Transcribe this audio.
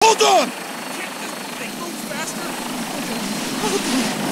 Hold on! Can't this thing move faster? Okay.